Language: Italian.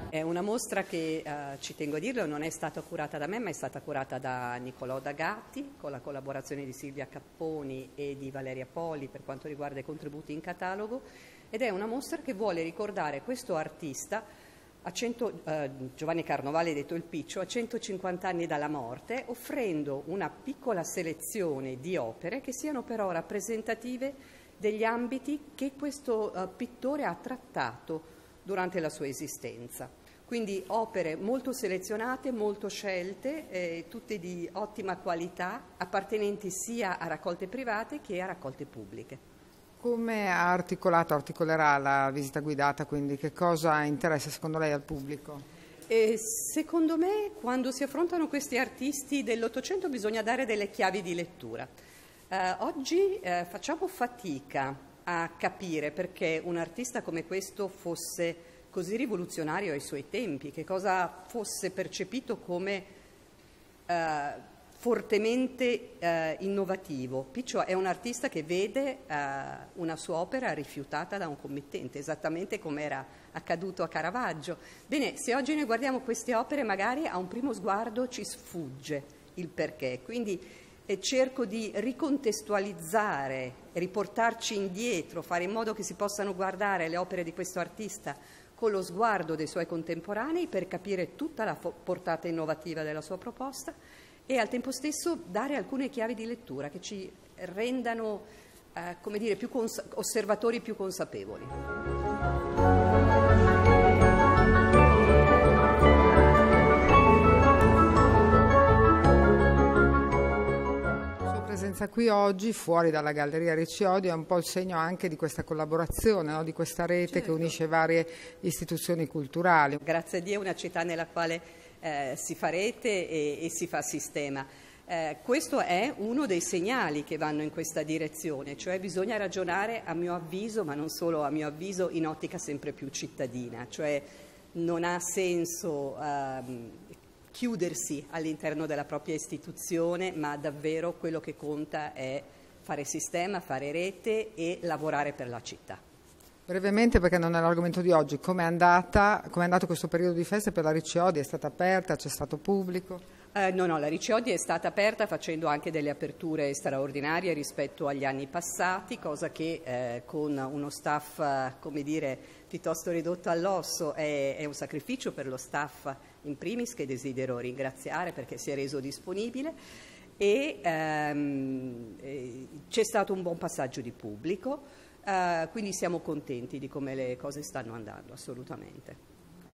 È una mostra che, ci tengo a dirlo, non è stata curata da me, ma è stata curata da Nicolò D'Agati, con la collaborazione di Silvia Capponi e di Valeria Poli per quanto riguarda i contributi in catalogo, ed è una mostra che vuole ricordare questo artista, Giovanni Carnovale, detto il Piccio, a 150 anni dalla morte, offrendo una piccola selezione di opere che siano però rappresentative degli ambiti che questo pittore ha trattato durante la sua esistenza. Quindi opere molto selezionate, molto scelte, tutte di ottima qualità, appartenenti sia a raccolte private che a raccolte pubbliche. Come ha articolerà la visita guidata, quindi che cosa interessa secondo lei al pubblico? Secondo me, quando si affrontano questi artisti dell'Ottocento bisogna dare delle chiavi di lettura. Oggi facciamo fatica a capire perché un artista come questo fosse così rivoluzionario ai suoi tempi, che cosa fosse percepito come fortemente innovativo. Piccio è un artista che vede una sua opera rifiutata da un committente, esattamente come era accaduto a Caravaggio. Bene, se oggi noi guardiamo queste opere magari a un primo sguardo ci sfugge il perché, quindi cerco di ricontestualizzare, riportarci indietro, fare in modo che si possano guardare le opere di questo artista con lo sguardo dei suoi contemporanei per capire tutta la portata innovativa della sua proposta e al tempo stesso dare alcune chiavi di lettura che ci rendano, come dire, osservatori più consapevoli. La presenza qui oggi, fuori dalla Galleria Ricciodi, è un po' il segno anche di questa collaborazione, no? Di questa rete, certo, che unisce varie istituzioni culturali. Grazie a Dio è una città nella quale si fa rete e si fa sistema. Questo è uno dei segnali che vanno in questa direzione, cioè bisogna ragionare, a mio avviso, ma non solo a mio avviso, in ottica sempre più cittadina, cioè non ha senso chiudersi all'interno della propria istituzione, ma davvero quello che conta è fare sistema, fare rete e lavorare per la città. Brevemente, perché non è l'argomento di oggi, com'è andato questo periodo di feste per la Ricciodi? È stata aperta? C'è stato pubblico? No, la Ricciodi è stata aperta facendo anche delle aperture straordinarie rispetto agli anni passati, cosa che con uno staff, come dire, piuttosto ridotto all'osso è un sacrificio per lo staff in primis, che desidero ringraziare perché si è reso disponibile, e c'è stato un buon passaggio di pubblico. Quindi siamo contenti di come le cose stanno andando, assolutamente.